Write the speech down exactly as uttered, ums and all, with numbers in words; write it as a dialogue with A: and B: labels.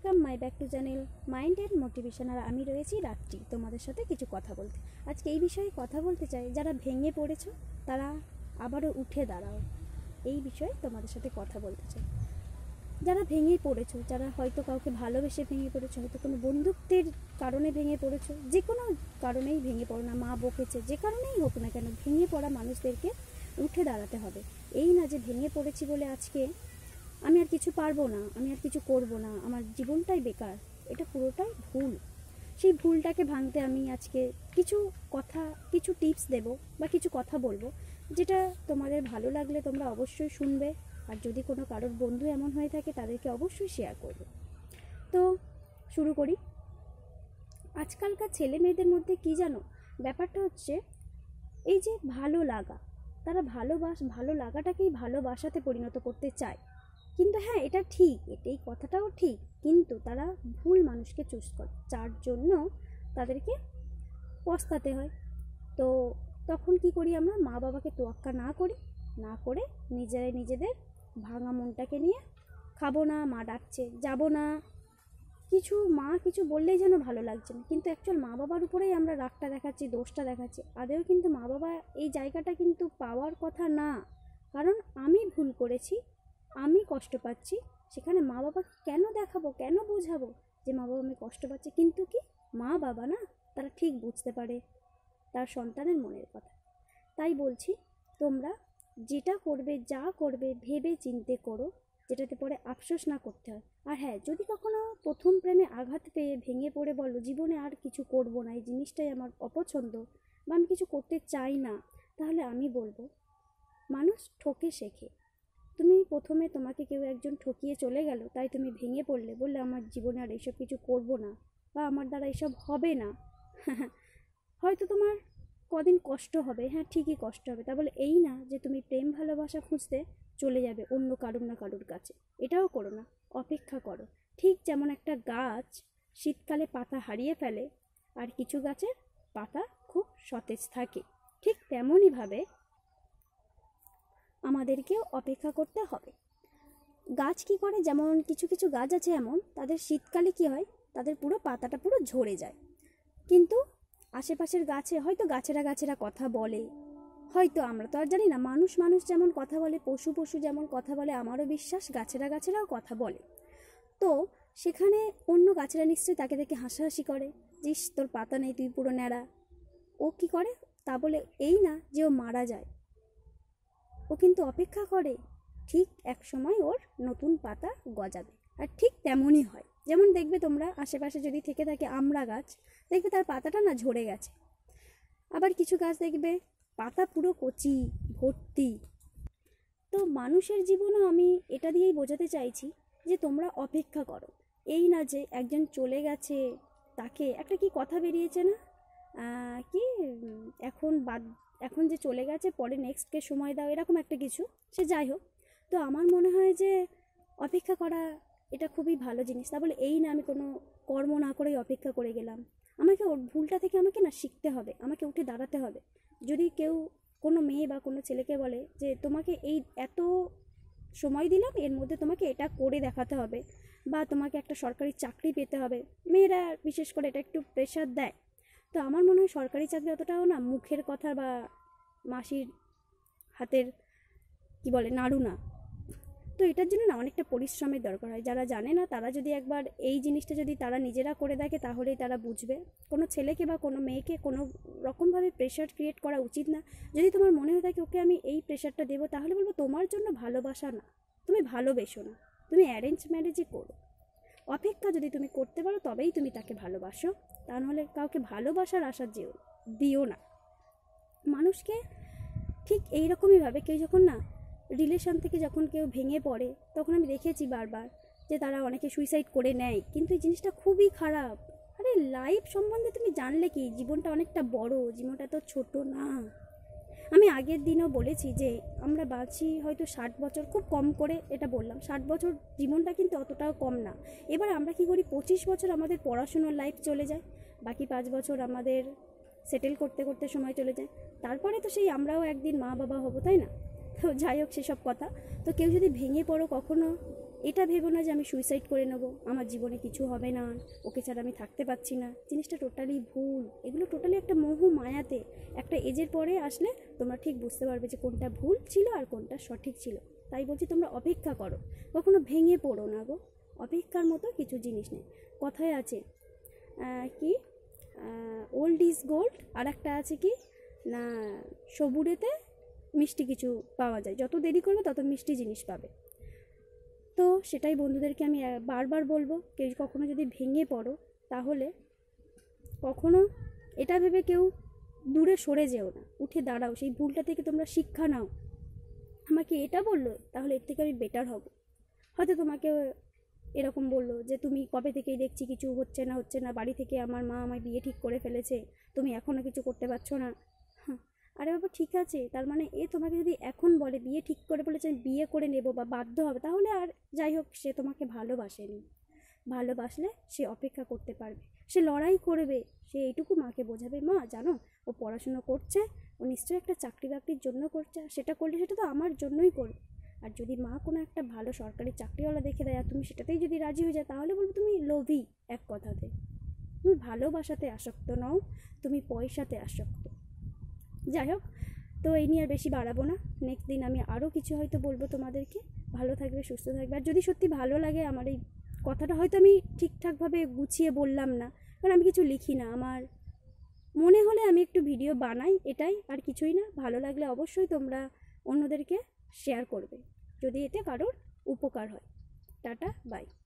A: Welcome my back to channel mind and motivation. আর আমি রয়েছি রাত্রি, তোমাদের সাথে কিছু কথা বলতে। আজকে এই বিষয়ে কথা বলতে চাই, যারা ভেঙে পড়েছো তারা আবারও উঠে দাঁড়াও, এই বিষয়ে তোমাদের সাথে কথা বলতে চাই। যারা ভেঙে পড়েছো, যারা হয়তো কাউকে ভালোবেসে ভেঙে পড়েছো, হয়তো কোনো বন্ধুত্বের কারণে ভেঙে পড়েছো, যে কোনো কারণেই ভেঙে পড়ো না, মা বকেছে, যে কারণেই হোক না কেন, ভেঙে পড়া মানুষদেরকে উঠে দাঁড়াতে হবে। এই না যে ভেঙে পড়েছি বলে আজকে আমি আর কিছু পারবো না, আমি আর কিছু করব না, আমার জীবনটাই বেকার, এটা পুরোটাই ভুল। সেই ভুলটাকে ভাঙতে আমি আজকে কিছু কথা, কিছু টিপস দেব বা কিছু কথা বলবো, যেটা তোমাদের ভালো লাগলে তোমরা অবশ্যই শুনবে। আর যদি কোনো কারোর বন্ধু এমন হয়ে থাকে তাদেরকে অবশ্যই শেয়ার করবে। তো শুরু করি। আজকালকার ছেলে মেয়েদের মধ্যে কি জানো, ব্যাপারটা হচ্ছে এই যে ভালো লাগা, তারা ভালোবাস ভালো লাগাটাকেই ভালোবাসাতে পরিণত করতে চায়। কিন্তু হ্যাঁ, এটা ঠিক, এটাই কথাটাও ঠিক, কিন্তু তারা ভুল মানুষকে চুজ করে, যার জন্য তাদেরকে পস্তাতে হয়। তো তখন কি করি আমরা, মা বাবাকে তোয়াক্কা না করি, না করে নিজেরাই নিজেদের ভাঙা মনটাকে নিয়ে খাবো না, মা ডাকছে যাবো না, কিছু মা কিছু বললেই যেন ভালো লাগছে না, কিন্তু অ্যাকচুয়াল মা বাবার উপরেই আমরা রাগটা দেখাচ্ছি, দোষটা দেখাচ্ছি। আদেও কিন্তু মা বাবা এই জায়গাটা কিন্তু পাওয়ার কথা না, কারণ আমি ভুল করেছি, আমি কষ্ট পাচ্ছি, সেখানে মা বাবাকে কেন দেখাবো, কেন বোঝাবো যে মা বাবা আমি কষ্ট পাচ্ছি। কিন্তু কি মা বাবা না, তারা ঠিক বুঝতে পারে তার সন্তানের মনের কথা। তাই বলছি, তোমরা যেটা করবে, যা করবে ভেবে চিন্তে করো, যেটাতে পরে আফসোস না করতে হয়। আর হ্যাঁ, যদি কখনো প্রথম প্রেমে আঘাত পেয়ে ভেঙে পড়ে বলো জীবনে আর কিছু করব না, এই জিনিসটাই আমার অপছন্দ বা আমি কিছু করতে চাই না, তাহলে আমি বলবো মানুষ ঠকে শেখে। তুমি প্রথমে তোমাকে কেউ একজন ঠকিয়ে চলে গেল, তাই তুমি ভেঙে পড়লে, বললে আমার জীবনে আর এইসব কিছু করব না বা আমার দ্বারা এইসব হবে না। হয়তো তোমার কদিন কষ্ট হবে, হ্যাঁ ঠিকই কষ্ট হবে, তা বলে এই না যে তুমি প্রেম ভালোবাসা খুঁজতে চলে যাবে অন্য কারুর না কারুর কাছে। এটাও করো না, অপেক্ষা করো। ঠিক যেমন একটা গাছ শীতকালে পাতা হারিয়ে ফেলে আর কিছু গাছের পাতা খুব সতেজ থাকে, ঠিক তেমনইভাবে আমাদেরকেও অপেক্ষা করতে হবে। গাছ কি করে, যেমন কিছু কিছু গাছ আছে এমন, তাদের শীতকালে কি হয়, তাদের পুরো পাতাটা পুরো ঝরে যায়, কিন্তু আশেপাশের গাছে হয়তো গাছেরা গাছেরা কথা বলে, হয়তো আমরা তো আর জানি না, মানুষ মানুষ যেমন কথা বলে, পশু পশু যেমন কথা বলে, আমারও বিশ্বাস গাছেরা গাছেরাও কথা বলে। তো সেখানে অন্য গাছেরা নিশ্চয়ই তাকে দেখে হাসাহাসি করে, জিস তোর পাতা নেই, তুই পুরো ন্যাড়া। ও কি করে, তা বলে এই না যে ও মারা যায়, ও কিন্তু অপেক্ষা করে, ঠিক এক সময় ওর নতুন পাতা গজাবে। আর ঠিক তেমনই হয়, যেমন দেখবে তোমরা আশেপাশে যদি থেকে থাকে আমড়া গাছ, দেখবে তার পাতাটা না ঝরে গেছে, আবার কিছু গাছ দেখবে পাতা পুরো কচি ভর্তি। তো মানুষের জীবনও আমি এটা দিয়েই বোঝাতে চাইছি যে তোমরা অপেক্ষা করো। এই না যে একজন চলে গেছে, তাকে একটা কি কথা বেরিয়েছে না, কি এখন বাদ, এখন যে চলে গেছে পরে নেক্সটকে সময় দাও, এরকম একটা কিছু, সে যাই হোক। তো আমার মনে হয় যে অপেক্ষা করা এটা খুবই ভালো জিনিস। তা বলে এই না আমি কোনো কর্ম না করেই অপেক্ষা করে গেলাম, আমাকে ওর ভুলটা থেকে আমাকে না শিখতে হবে, আমাকে উঠে দাঁড়াতে হবে। যদি কেউ কোনো মেয়ে বা কোনো ছেলেকে বলে যে তোমাকে এই এত সময় দিলাম, এর মধ্যে তোমাকে এটা করে দেখাতে হবে বা তোমাকে একটা সরকারি চাকরি পেতে হবে, মেয়েরা বিশেষ করে এটা একটু প্রেশার দেয়। তো আমার মনে হয় সরকারি চাকরি অতটাও না মুখের কথা বা মাসির হাতের কি বলে নাড়ু না। তো এটার জন্য না অনেকটা পরিশ্রমের দরকার হয়। যারা জানে না তারা যদি একবার এই জিনিসটা যদি তারা নিজেরা করে দেখে, তাহলেই তারা বুঝবে। কোনো ছেলেকে বা কোনো মেয়েকে কোনো রকমভাবে প্রেশার ক্রিয়েট করা উচিত না। যদি তোমার মনে হয়ে থাকে ওকে আমি এই প্রেশারটা দেবো, তাহলে বলবো তোমার জন্য ভালোবাসা না, তুমি ভালোবেসো না, তুমি অ্যারেঞ্জ ম্যারেজই করো। অপেক্ষা যদি তুমি করতে পারো তবেই তুমি তাকে ভালোবাসো, তা নাহলে কাউকে ভালোবাসার আশা যেও দিও না। মানুষকে ঠিক এইরকমইভাবে কেউ যখন না রিলেশন থেকে যখন কেউ ভেঙে পড়ে, তখন আমি দেখেছি বারবার যে তারা অনেকে সুইসাইড করে নেয়, কিন্তু এই জিনিসটা খুবই খারাপ। আরে লাইফ সম্বন্ধে তুমি জানলে কি, জীবনটা অনেকটা বড়, জীবনটা তো ছোট না। আমি আগের দিনও বলেছি যে আমরা বাঁচি হয়তো ষাট বছর, খুব কম করে এটা বললাম, ষাট বছর জীবনটা কিন্তু অতটাও কম না। এবার আমরা কি করি, পঁচিশ বছর আমাদের পড়াশোনার লাইফ চলে যায়, বাকি পাঁচ বছর আমাদের সেটেল করতে করতে সময় চলে যায়, তারপরে তো সেই আমরাও একদিন মা বাবা হব, তাই না? তো যাই হোক সেসব কথা। তো কেউ যদি ভেঙে পড়ো কখনো এটা ভেবো না যে আমি সুইসাইড করে নেবো, আমার জীবনে কিছু হবে না, ওকে ছাড়া আমি থাকতে পারছি না। জিনিসটা টোটালি ভুল। এগুলো টোটালি একটা মোহ মায়াতে। একটা এজের পরে আসলে তোমরা ঠিক বুঝতে পারবে যে কোনটা ভুল ছিল আর কোনটা সঠিক ছিল। তাই বলছি তোমরা অপেক্ষা করো, কখনো ভেঙে পড়ো না গো। অপেক্ষার মতো কিছু জিনিস নেই। কথায় আছে কি ওল্ড ইজ গোল্ড, আর একটা আছে কি না সবুরেতে মিষ্টি কিছু পাওয়া যায়, যত দেরি করবে তত মিষ্টি জিনিস পাবে। তো সেটাই বন্ধুদেরকে আমি বারবার বলবো, কেউ কখনো যদি ভেঙে পড়ো তাহলে কখনো এটা ভেবে কেউ দূরে সরে যেও না, উঠে দাঁড়াও, সেই ভুলটা থেকে তোমরা শিক্ষা নাও। আমাকে এটা বললো তাহলে এর থেকে আমি বেটার হব। হয়তো তোমাকে এরকম বললো যে তুমি কবে থেকেই দেখছি কিছু হচ্ছে না হচ্ছে না বাড়ি থেকে আমার মা আমায় বিয়ে ঠিক করে ফেলেছে, তুমি এখনও কিছু করতে পারছো না। হ্যাঁ, আরে বাবা ঠিক আছে, তার মানে এ তোমাকে যদি এখন বলে বিয়ে ঠিক করে বলেছে বিয়ে করে নেবো বা বাধ্য হবে, তাহলে আর যাই হোক সে তোমাকে ভালোবাসেনি। ভালোবাসলে সে অপেক্ষা করতে পারবে, সে লড়াই করবে, সে এইটুকু মাকে বোঝাবে মা জানো ও পড়াশুনো করছে, ও নিশ্চয়ই একটা চাকরি বাকরির জন্য করছে, সেটা করলে সেটা তো আমার জন্যই করবে। আর যদি মা কোনো একটা ভালো সরকারি চাকরিওয়ালা দেখে দেয় আর তুমি সেটাতেই যদি রাজি হয়ে যায়, তাহলে বলবো তুমি লোভী। এক কথাতে তুমি ভালোবাসাতে আসক্ত নও, তুমি পয়সাতে আসক্ত। যাই হোক, তো এই নিয়ে আর বেশি বাড়াবো না। নেক্সট দিন আমি আরও কিছু হয়তো বলবো তোমাদেরকে। ভালো থাকবে, সুস্থ থাকবে। আর যদি সত্যি ভালো লাগে আমার এই কথাটা, হয়তো আমি ঠিকঠাকভাবে গুছিয়ে বললাম না, কারণ আমি কিছু লিখি না, আমার মনে হলে আমি একটু ভিডিও বানাই, এটাই, আর কিছুই না। ভালো লাগলে অবশ্যই তোমরা অন্যদেরকে শেয়ার করবে যদি এতে কারোর উপকার হয়। Tata, by.